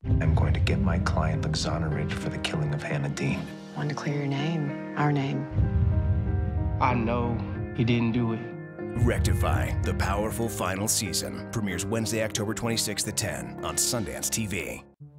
I'm going to get my client exonerated for the killing of Hannah Dean. Want to clear your name, our name. I know he didn't do it. Rectify, the powerful final season, premieres Wednesday, October 26th at 10 on Sundance TV.